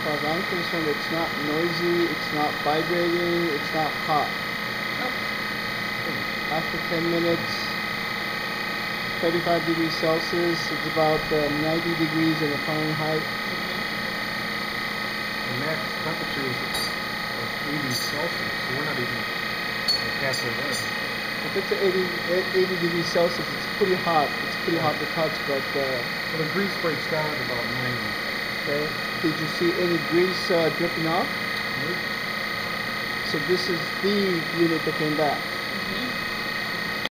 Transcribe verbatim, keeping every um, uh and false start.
far as I'm concerned, it's not noisy, it's not vibrating, it's not hot. Nope. After ten minutes, thirty-five degrees Celsius, it's about uh, ninety degrees in the Fahrenheit. Mm-hmm. The max temperature is eighty Celsius, so we're not even like halfway there. If it's at eighty, eighty degrees Celsius, it's pretty hot. It's pretty hot to touch, but uh, well, the grease breaks down at about ninety. okay. Did you see any grease uh, dripping off? Nope. So this is the unit that came back.